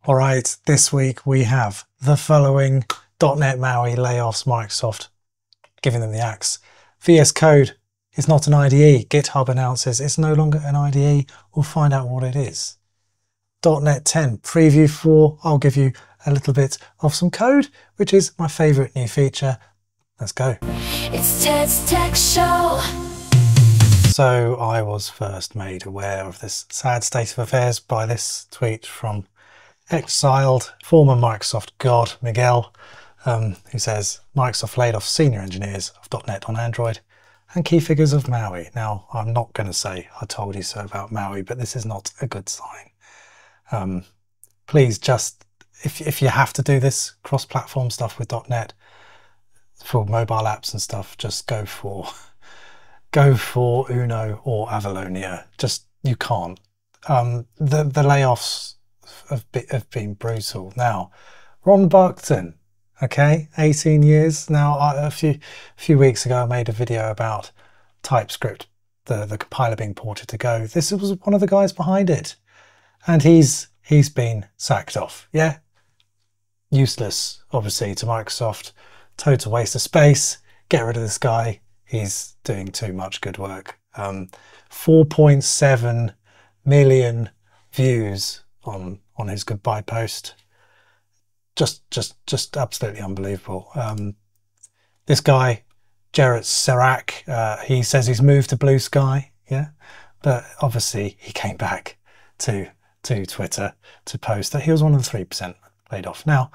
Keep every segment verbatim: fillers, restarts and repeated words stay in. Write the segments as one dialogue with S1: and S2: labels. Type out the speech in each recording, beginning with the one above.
S1: All right, this week we have the following: dot net MAUI layoffs, Microsoft giving them the axe. V S Code is not an I D E. GitHub announces it's no longer an I D E. We'll find out what it is. dot net ten preview four. I'll give you a little bit of some code, which is my favorite new feature. Let's go.
S2: It's Ted's Tech Show.
S1: So I was first made aware of this sad state of affairs by this tweet from exiled former Microsoft god Miguel, um, who says Microsoft laid off senior engineers of dot net on Android and key figures of MAUI. Now, I'm not going to say I told you so about MAUI, but this is not a good sign. Um, please just, if, if you have to do this cross-platform stuff with dot net for mobile apps and stuff, just go for go for Uno or Avalonia. Just, you can't. Um, the, the layoffs have been, have been brutal. Now, Ron Buckton, okay, eighteen years. Now, I, a few a few weeks ago, I made a video about TypeScript, the, the compiler being ported to Go. This was one of the guys behind it. And he's he's been sacked off. Yeah, useless, obviously, to Microsoft. Total waste of space. Get rid of this guy. He's doing too much good work. Um, four point seven million views on on his goodbye post. Just just just absolutely unbelievable. Um, this guy, Jarrett Serac, uh, he says he's moved to Blue Sky. Yeah, but obviously he came back to to Twitter to post that he was one of the three percent laid off. Now,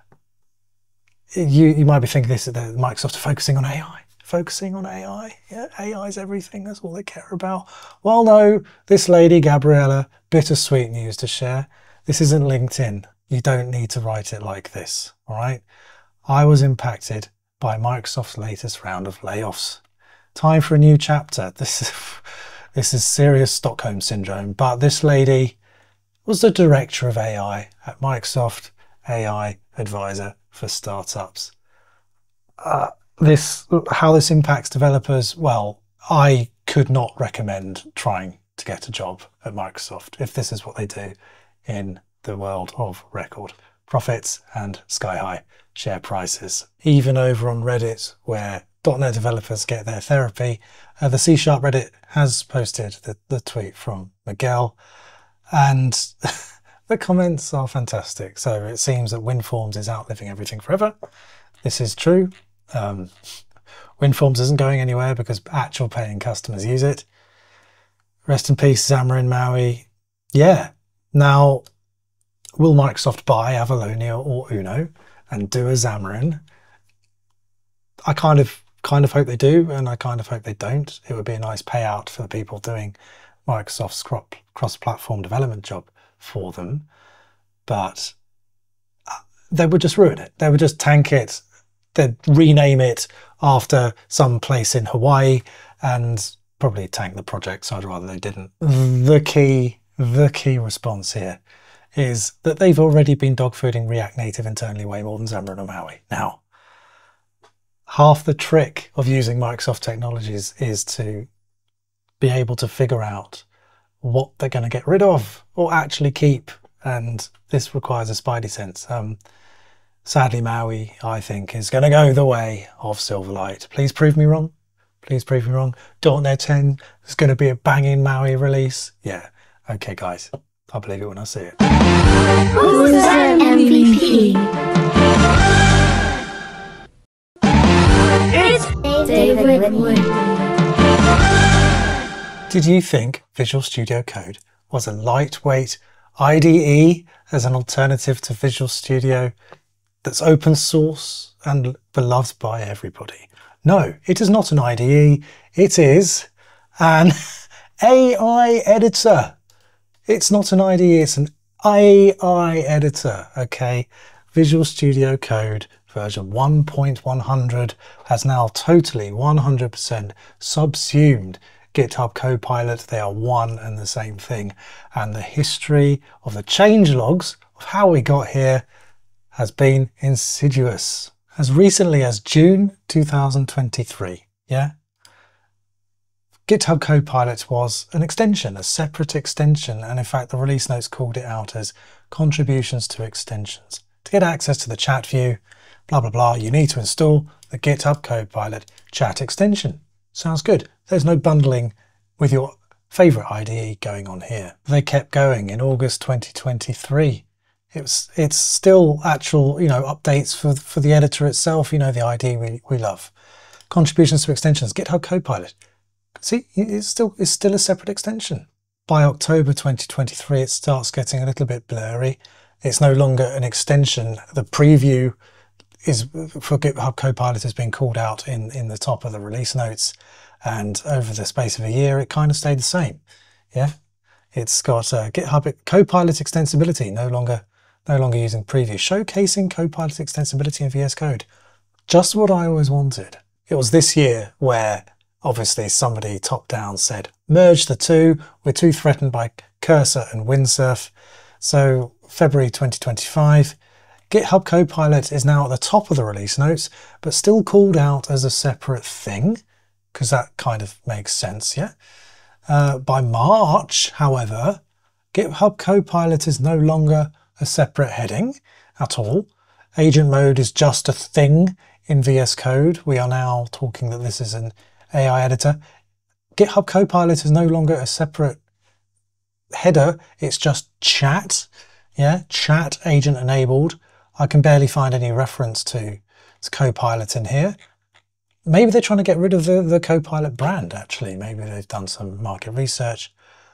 S1: you you might be thinking this, that Microsoft are focusing on A I. Focusing on A I. Yeah, A I is everything. That's all they care about. Well, no, this lady, Gabriella, bittersweet news to share. This isn't LinkedIn. You don't need to write it like this, all right? I was impacted by Microsoft's latest round of layoffs. Time for a new chapter. This is, this is serious Stockholm syndrome, but this lady was the director of A I at Microsoft, A I advisor for startups. Uh, this, how this impacts developers, well, I could not recommend trying to get a job at Microsoft if this is what they do in the world of record profits and sky-high share prices. Even over on Reddit, where dot net developers get their therapy, uh, the C Sharp Reddit has posted the, the tweet from Miguel, and the comments are fantastic. So it seems that WinForms is outliving everything forever. This is true. Um, WinForms isn't going anywhere because actual paying customers use it. Rest in peace, Xamarin MAUI. Yeah. Now, will Microsoft buy Avalonia or Uno and do a Xamarin? I kind of kind of hope they do, and I kind of hope they don't. It would be a nice payout for the people doing Microsoft's cross-platform development job for them, but they would just ruin it. They would just tank it. They'd rename it after some place in Hawaii and probably tank the project, so I'd rather they didn't. The key, the key response here is that they've already been dogfooding React Native internally way more than Xamarin or MAUI. Now, half the trick of using Microsoft technologies is to be able to figure out what they're going to get rid of or actually keep, and this requires a spidey sense. Um, sadly, MAUI, I think, is going to go the way of Silverlight. Please prove me wrong. Please prove me wrong. dot net ten is going to be a banging MAUI release. Yeah, okay, guys. I'll believe it when I see it.
S2: Who's that M V P? It's David Whitwood.
S1: Did you think Visual Studio Code was a lightweight I D E as an alternative to Visual Studio that's open source and beloved by everybody? No, it is not an I D E. It is an A I editor. It's not an I D E, it's an A I editor, okay? Visual Studio Code version one point one hundred has now totally one hundred percent subsumed GitHub Copilot. They are one and the same thing. And the history of the changelogs of how we got here has been insidious. As recently as June two thousand twenty-three, yeah? GitHub Copilot was an extension, a separate extension, and in fact the release notes called it out as contributions to extensions. To get access to the chat view, blah, blah, blah, you need to install the GitHub Copilot chat extension. Sounds good. There's no bundling with your favorite I D E going on here. They kept going in August twenty twenty-three. It was, it's still actual, you know, updates for, for the editor itself, you know, the I D E we, we love. Contributions to extensions, GitHub Copilot. See, it's still, it's still a separate extension. By October twenty twenty-three, it starts getting a little bit blurry. It's no longer an extension. The preview is for GitHub Copilot has been called out in, in the top of the release notes. And over the space of a year, it kind of stayed the same. Yeah, it's got uh, GitHub Copilot extensibility, no longer, no longer using preview, showcasing Copilot extensibility in V S Code. Just what I always wanted. It was this year where obviously somebody top down said, merge the two. We're too threatened by Cursor and Windsurf. So February twenty twenty-five, GitHub Copilot is now at the top of the release notes, but still called out as a separate thing, because that kind of makes sense, yeah? Uh, by March, however, GitHub Copilot is no longer a separate heading at all. Agent mode is just a thing in V S Code. We are now talking that this is an A I editor. GitHub Copilot is no longer a separate header. It's just chat, yeah? Chat agent enabled. I can barely find any reference to, to Copilot in here. Maybe they're trying to get rid of the, the Copilot brand, actually. Maybe they've done some market research.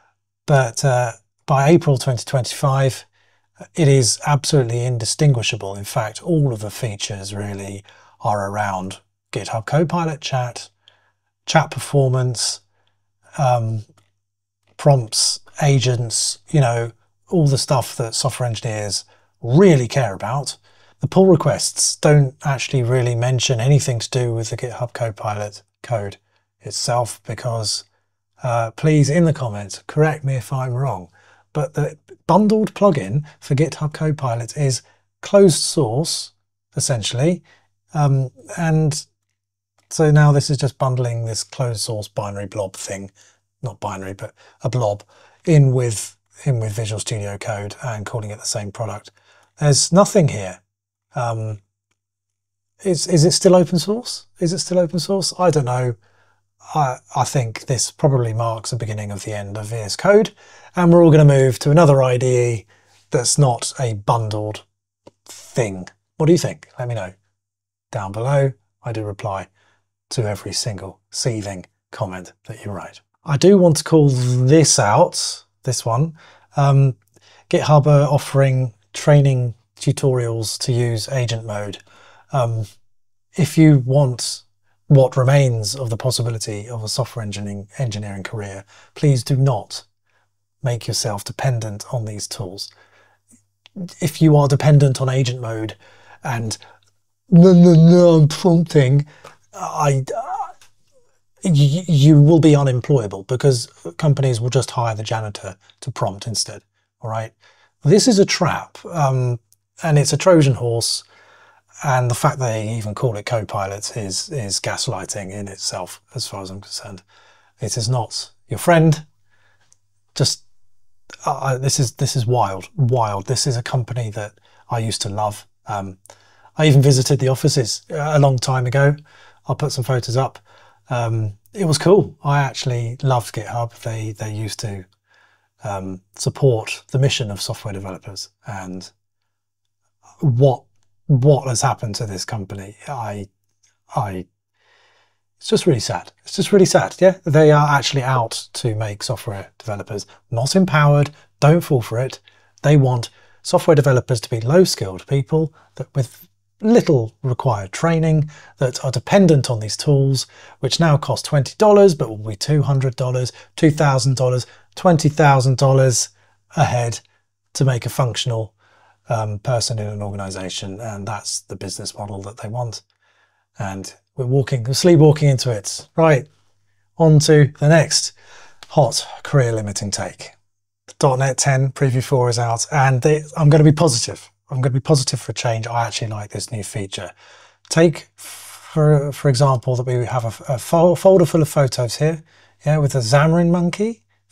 S1: But uh, by April twenty twenty-five, it is absolutely indistinguishable. In fact, all of the features really are around GitHub Copilot chat, chat performance, um, prompts, agents, you know, all the stuff that software engineers really care about. The pull requests don't actually really mention anything to do with the GitHub Copilot code itself, because uh, please, in the comments, correct me if I'm wrong, but the bundled plugin for GitHub Copilot is closed source, essentially, um, and so now this is just bundling this closed source binary blob thing, not binary, but a blob, in with, in with Visual Studio Code and calling it the same product. There's nothing here. Um, is, is it still open source? Is it still open source? I don't know. I, I think this probably marks the beginning of the end of V S Code, and we're all going to move to another I D E that's not a bundled thing. What do you think? Let me know down below. I do reply to every single seething comment that you write. I do want to call this out, this one. Um, GitHub are offering training tutorials to use agent mode. Um, if you want what remains of the possibility of a software engineering, engineering career, please do not make yourself dependent on these tools. If you are dependent on agent mode and no, no, no, I'm prompting, I, uh, you, you will be unemployable, because companies will just hire the janitor to prompt instead. All right. This is a trap, um, and it's a Trojan horse. And the fact that they even call it Copilot is, is gaslighting in itself, as far as I'm concerned. It is not your friend. Just, uh, this is, this is wild, wild. This is a company that I used to love. Um, I even visited the offices a long time ago. I'll put some photos up. Um, it was cool. I actually loved GitHub. They, they used to um, support the mission of software developers, and what what has happened to this company, I, I, it's just really sad. It's just really sad. Yeah, they are actually out to make software developers not empowered. Don't fall for it. They want software developers to be low-skilled people that with little required training, that are dependent on these tools, which now cost twenty dollars, but will be two hundred dollars, two thousand dollars, twenty thousand dollars a head to make a functional Um, person in an organization, and that's the business model that they want. And we're walking, we're sleepwalking into it. Right, on to the next hot career limiting take. dot net ten preview four is out, and they, I'm going to be positive. I'm going to be positive for a change. I actually like this new feature. Take, for for example, that we have a, a folder full of photos here, yeah, with a Xamarin Monkey, for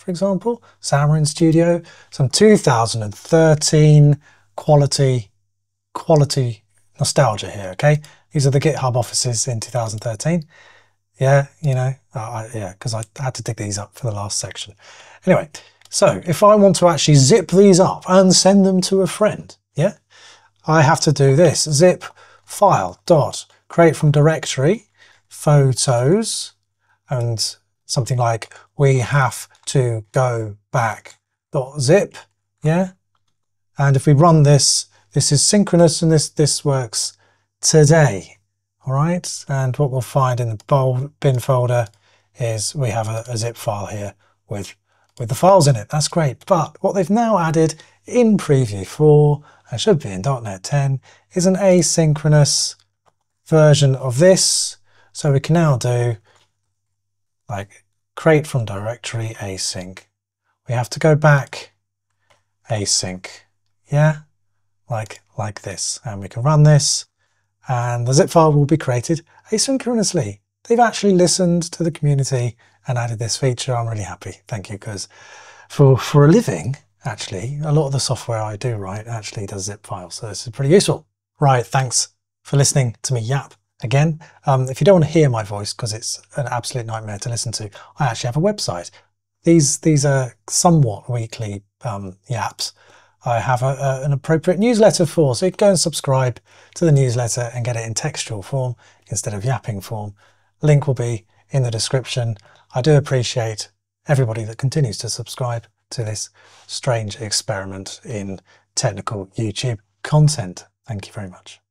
S1: for example, Xamarin Studio, some two thousand thirteen quality, quality nostalgia here, okay? These are the GitHub offices in two thousand thirteen. Yeah, you know, uh, I, yeah, because I had to dig these up for the last section. Anyway, so if I want to actually zip these up and send them to a friend, yeah, I have to do this, zip file dot create from directory photos and something like we have to go back dot zip, yeah, and if we run this, this is synchronous and this this works today. All right, and what we'll find in the bin folder is we have a, a zip file here with with the files in it. That's great. But what they've now added in Preview four, and should be in dot net ten, is an asynchronous version of this. So we can now do like create from directory async. We have to go back async, yeah, like like this, and we can run this. And the zip file will be created asynchronously. They've actually listened to the community and added this feature. I'm really happy. Thank you, because for, for a living, actually, a lot of the software I do write actually does zip files. So this is pretty useful. Right, thanks for listening to me yap again. Um, if you don't want to hear my voice, because it's an absolute nightmare to listen to, I actually have a website. These, these are somewhat weekly um, yaps. I have a, a, an appropriate newsletter for, so you can go and subscribe to the newsletter and get it in textual form instead of yapping form. Link will be in the description. I do appreciate everybody that continues to subscribe to this strange experiment in technical YouTube content. Thank you very much.